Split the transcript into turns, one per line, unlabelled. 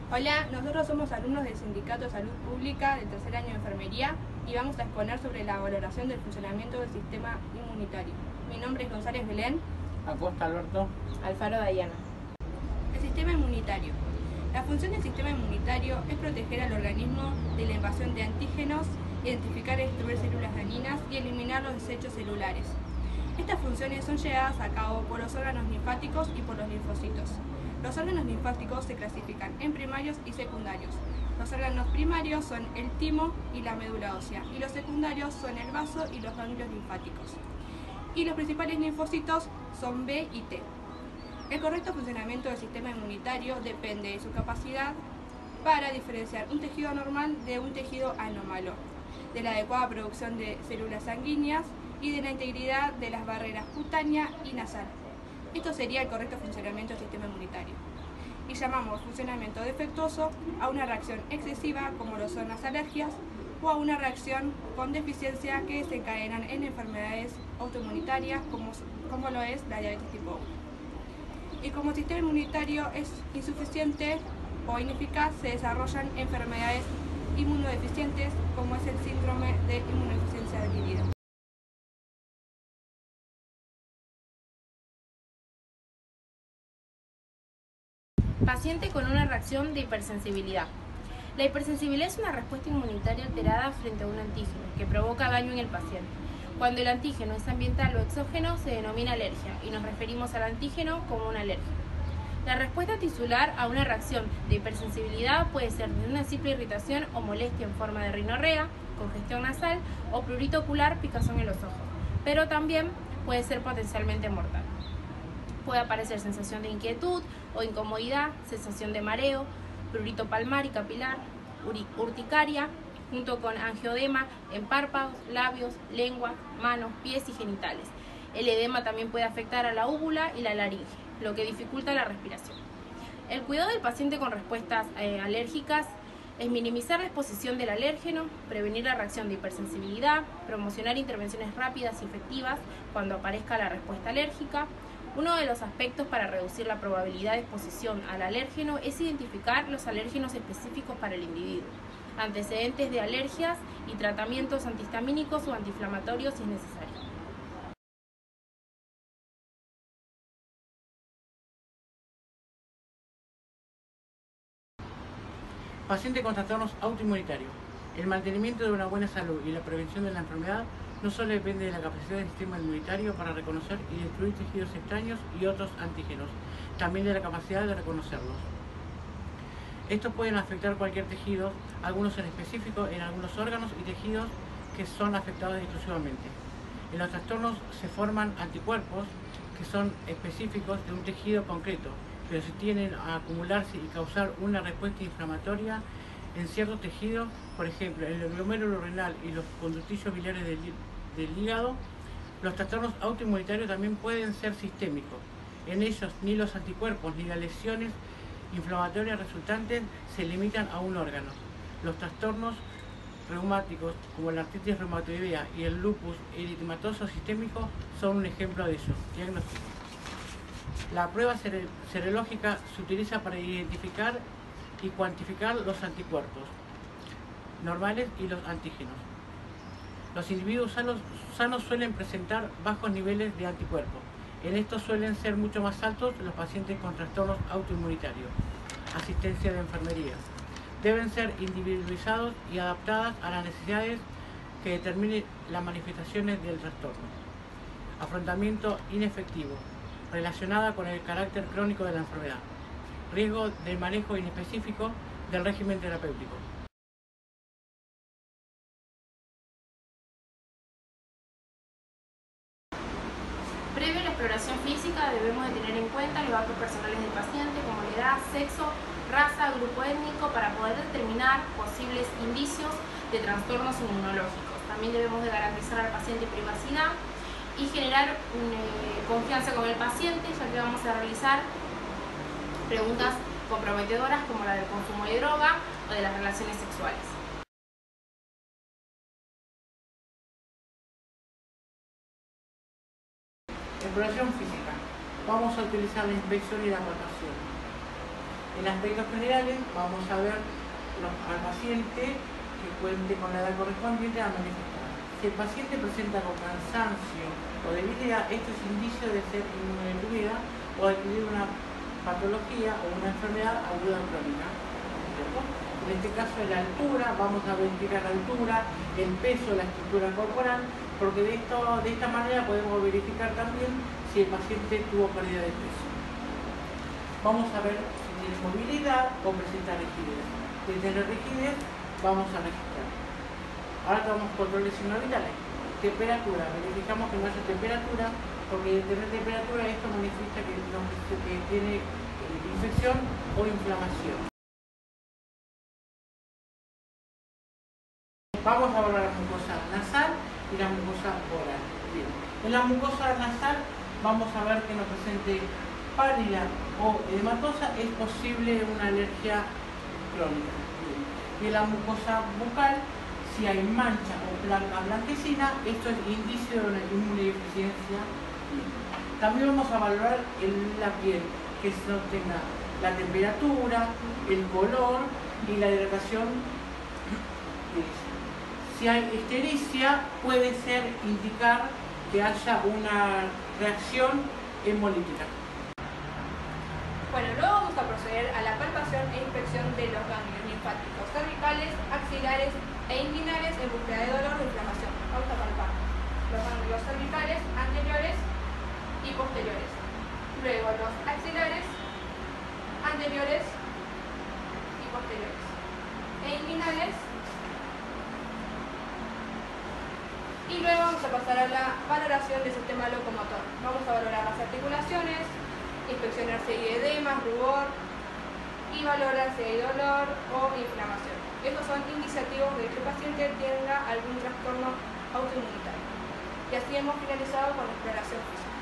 Hola, nosotros somos alumnos del Sindicato de Salud Pública del tercer año de Enfermería y vamos a exponer sobre la valoración del funcionamiento del sistema inmunitario. Mi nombre es González Belén.
Acosta Alberto.
Alfaro Dayana.
El sistema inmunitario. La función del sistema inmunitario es proteger al organismo de la invasión de antígenos, identificar y destruir células dañinas y eliminar los desechos celulares. Estas funciones son llevadas a cabo por los órganos linfáticos y por los linfocitos. Los órganos linfáticos se clasifican en primarios y secundarios. Los órganos primarios son el timo y la médula ósea, y los secundarios son el vaso y los ganglios linfáticos. Y los principales linfocitos son B y T. El correcto funcionamiento del sistema inmunitario depende de su capacidad para diferenciar un tejido normal de un tejido anómalo, de la adecuada producción de células sanguíneas y de la integridad de las barreras cutánea y nasal. Esto sería el correcto funcionamiento del sistema inmunitario. Y llamamos funcionamiento defectuoso a una reacción excesiva, como lo son las alergias, o a una reacción con deficiencia que desencadenan en enfermedades autoinmunitarias, como lo es la diabetes tipo 1. Y como el sistema inmunitario es insuficiente o ineficaz, se desarrollan enfermedades inmunodeficientes, como es el síndrome de inmunodeficiencia adquirida.
Paciente con una reacción de hipersensibilidad. La hipersensibilidad es una respuesta inmunitaria alterada frente a un antígeno que provoca daño en el paciente. Cuando el antígeno es ambiental o exógeno se denomina alergia y nos referimos al antígeno como una alergia. La respuesta tisular a una reacción de hipersensibilidad puede ser de una simple irritación o molestia en forma de rinorrea, congestión nasal o prurito ocular, picazón en los ojos, pero también puede ser potencialmente mortal. Puede aparecer sensación de inquietud o incomodidad, sensación de mareo, prurito palmar y capilar, urticaria, junto con angioedema en párpados, labios, lengua, manos, pies y genitales. El edema también puede afectar a la úvula y la laringe, lo que dificulta la respiración. El cuidado del paciente con respuestas alérgicas es minimizar la exposición del alérgeno, prevenir la reacción de hipersensibilidad, promocionar intervenciones rápidas y efectivas cuando aparezca la respuesta alérgica. Uno de los aspectos para reducir la probabilidad de exposición al alérgeno es identificar los alérgenos específicos para el individuo, antecedentes de alergias y tratamientos antihistamínicos o antiinflamatorios si es necesario.
Paciente con trastornos autoinmunitarios. El mantenimiento de una buena salud y la prevención de la enfermedad no solo depende de la capacidad del sistema inmunitario para reconocer y destruir tejidos extraños y otros antígenos, también de la capacidad de reconocerlos. Estos pueden afectar cualquier tejido, algunos en específico en algunos órganos y tejidos que son afectados exclusivamente. En los trastornos se forman anticuerpos que son específicos de un tejido concreto, pero se tienden a acumularse y causar una respuesta inflamatoria en ciertos tejidos, por ejemplo, en el glomérulo renal y los conductillos biliares del hígado. Los trastornos autoinmunitarios también pueden ser sistémicos. En ellos ni los anticuerpos ni las lesiones inflamatorias resultantes se limitan a un órgano. Los trastornos reumáticos, como la artritis reumatoidea y el lupus eritematoso sistémico, son un ejemplo de ello. Diagnóstico. La prueba serológica se utiliza para identificar y cuantificar los anticuerpos normales y los antígenos. Los individuos sanos suelen presentar bajos niveles de anticuerpos. En estos suelen ser mucho más altos los pacientes con trastornos autoinmunitarios. Asistencia de enfermería. Deben ser individualizados y adaptadas a las necesidades que determinen las manifestaciones del trastorno. Afrontamiento inefectivo, relacionada con el carácter crónico de la enfermedad. Riesgo del manejo inespecífico del régimen terapéutico.
Previo a la exploración física debemos de tener en cuenta los datos personales del paciente como la edad, sexo, raza, grupo étnico para poder determinar posibles indicios de trastornos inmunológicos. También debemos de garantizar al paciente privacidad y generar confianza con el paciente, ya que vamos a realizar preguntas comprometedoras como la del consumo de droga o de las relaciones sexuales.
Exploración física. Vamos a utilizar la inspección y la palpación. En aspectos generales vamos a ver al paciente que cuente con la edad correspondiente a manifestar. Si el paciente presenta con cansancio o debilidad, esto es indicio de ser inmunodeprimida o adquirir una patología o una enfermedad aguda crónica, ¿cierto? En este caso de la altura, vamos a verificar la altura, el peso, la estructura corporal, porque de esta manera podemos verificar también si el paciente tuvo pérdida de peso. Vamos a ver si tiene movilidad o presenta rigidez. Si tiene rigidez, vamos a registrar. Ahora tomamos controles signos vitales. Temperatura, verificamos que no haya temperatura, porque de tener temperatura esto manifiesta que tiene infección o inflamación. Vamos a evaluar la mucosa nasal y la mucosa oral. Bien. En la mucosa nasal vamos a ver que no presente pálida o edematosa, es posible una alergia crónica. Bien. Y en la mucosa bucal, si hay mancha o placa blanquecina, esto es indicio de una inmunodeficiencia. También vamos a evaluar la piel, que no tenga la temperatura, el color y la hidratación. Si hay ictericia, puede ser indicar que haya una reacción hemolítica.
Bueno, luego vamos a proceder a la palpación e inspección de los ganglios linfáticos cervicales, axilares e inguinales en búsqueda de dolor o inflamación. Vamos a palpar los ganglios cervicales anteriores y posteriores. Luego los axilares anteriores y posteriores. E inguinales. Y luego vamos a pasar a la valoración del sistema locomotor. Vamos a valorar las articulaciones, inspeccionar si hay edemas, rubor y valorar si hay dolor o inflamación. Estos son iniciativos de que el paciente tenga algún trastorno autoinmunitario. Y así hemos finalizado con la exploración física.